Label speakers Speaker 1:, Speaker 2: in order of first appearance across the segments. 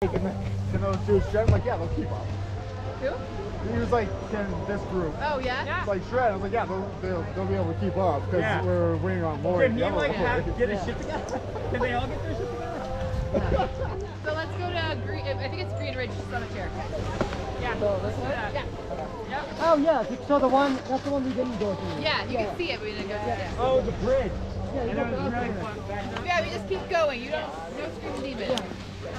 Speaker 1: can those dudes shred? I'm like, yeah, they'll keep up.
Speaker 2: Who?
Speaker 1: He was like, can this group?
Speaker 2: Oh, yeah?
Speaker 1: Like shred. I was like, yeah, they'll be able to keep up because we're waiting on more.
Speaker 3: Can he like get his shit together? Can they all get their shit together?
Speaker 2: So let's go to Green. I think it's Green Ridge Cemetery. Yeah.
Speaker 4: So this one?
Speaker 2: Yeah.
Speaker 4: Yep. Oh yeah. So the one, that's the one we didn't go to.
Speaker 2: Yeah, you can see it, but we didn't go to it.
Speaker 3: Oh, the bridge.
Speaker 4: Yeah,
Speaker 3: And it was really fun.
Speaker 2: Yeah, we just keep going. You don't, no screaming demon.
Speaker 4: Yeah.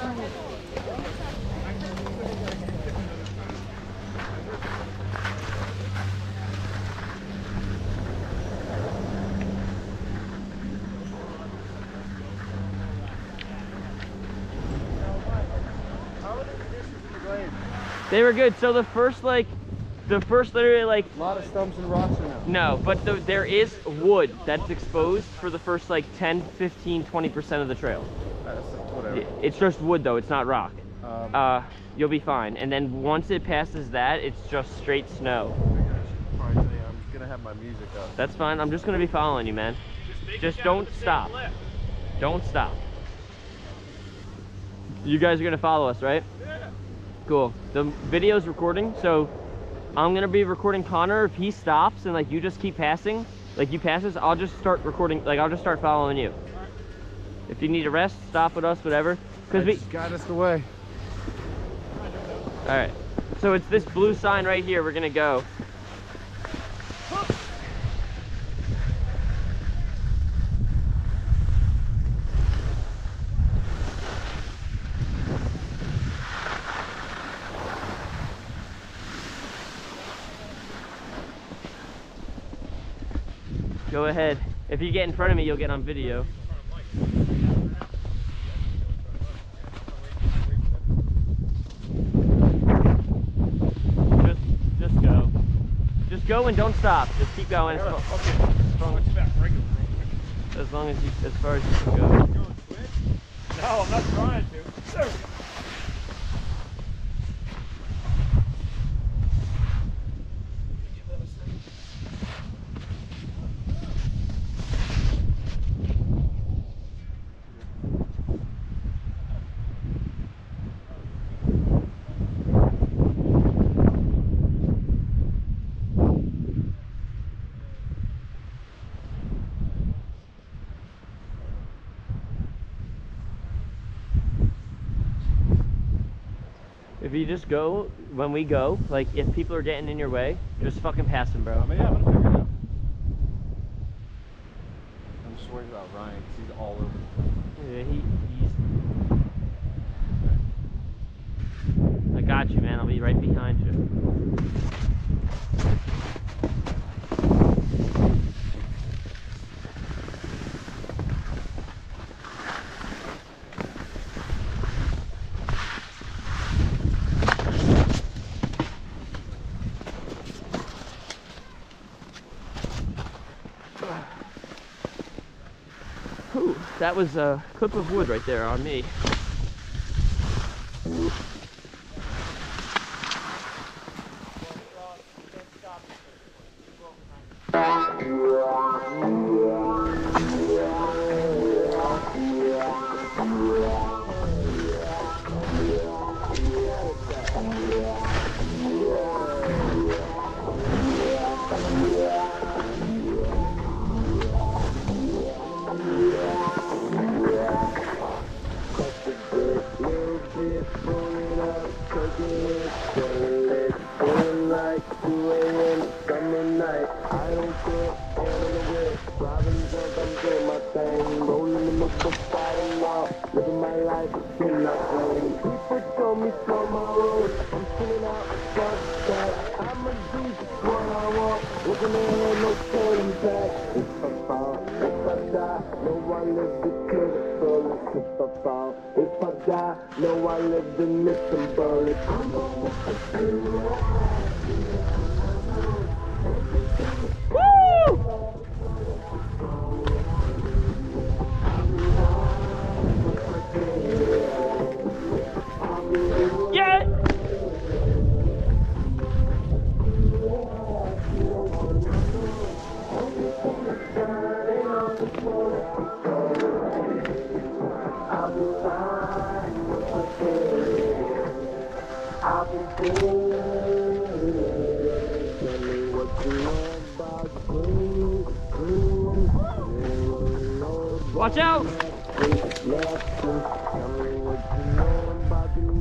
Speaker 5: They were good. So the first literally like
Speaker 1: A lot of stumps and rocks in there.
Speaker 5: no, but there is wood that's exposed for the first like 10, 15, 20% of the trail.
Speaker 1: Whatever.
Speaker 5: It's just wood though, it's not rock. You'll be fine. And then once it passes that, it's just straight snow.
Speaker 1: I'm gonna have my music up.
Speaker 5: That's fine. I'm just gonna be following you, man. Just don't stop. Don't stop. You guys are gonna follow us, right? Yeah. Cool. The video's recording, so I'm gonna be recording Connor. If he stops and like you just keep passing, like you pass us, I'll just start recording. Like I'll just start following you. If you need a rest, stop with us, whatever. Cause we
Speaker 1: got us the way.
Speaker 5: All right. So it's this blue sign right here. We're gonna go. Go ahead. If you get in front of me, you'll get on video. Just go. Just go and don't stop. Just keep going.
Speaker 3: Okay.
Speaker 5: As long as you, as far as you can go.
Speaker 3: No, I'm not trying to. There we go.
Speaker 5: If you just go, when we go, like if people are getting in your way, just fucking pass them, bro.
Speaker 1: Yeah, I'm gonna figure it out. I'm just worried about Ryan because he's all over.
Speaker 5: Yeah, he's... I got you, man. I'll be right behind you. Ooh, that was a clip of wood right there on me.
Speaker 6: If I die, no, I lived in this and burn it.
Speaker 5: Watch out!
Speaker 6: Tell me what you know about the